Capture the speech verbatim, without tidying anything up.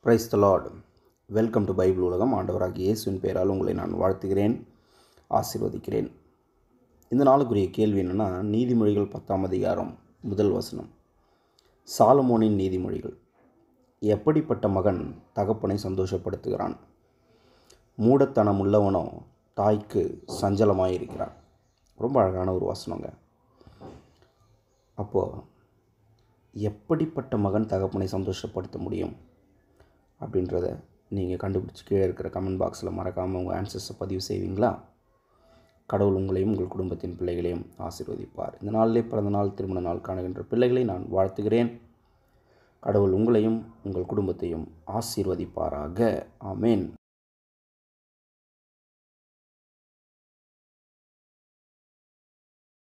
Price the lord. Welcome to Bible உலகம். ஆண்டவராகிய இயேசுவின் பெயரால் உங்களை நான் வாழ்த்துகிறேன், ஆசீர்வதிக்கிறேன். இந்த நாளுக்குரிய கேள்வி என்னென்னா, நீதிமொழிகள் பத்தாம் அதிகாரம் முதல் வசனம். சாலமோனின் நீதிமொழிகள். எப்படிப்பட்ட மகன் தகப்பனை சந்தோஷப்படுத்துகிறான்? மூடத்தனம் உள்ளவனோ தாய்க்கு சஞ்சலமாயிருக்கிறான். ரொம்ப அழகான ஒரு வசனங்க. அப்போது எப்படிப்பட்ட மகன் தகப்பனை சந்தோஷப்படுத்த முடியும் அப்படின்றத நீங்கள் கண்டுபிடிச்சி கீழே இருக்கிற கமெண்ட் பாக்ஸில் மறக்காமல் உங்கள் ஆன்சர்ஸை பதிவு செய்வீங்களா? கடவுள் உங்களையும் உங்கள் குடும்பத்தின் பிள்ளைகளையும் ஆசீர்வதிப்பார். இந்த நாளிலே பிறந்த நாள், திருமண நாள் காணுகின்ற பிள்ளைகளை நான் வாழ்த்துகிறேன். கடவுள் உங்களையும் உங்கள் குடும்பத்தையும் ஆசீர்வதிப்பாராக. ஆமேன்.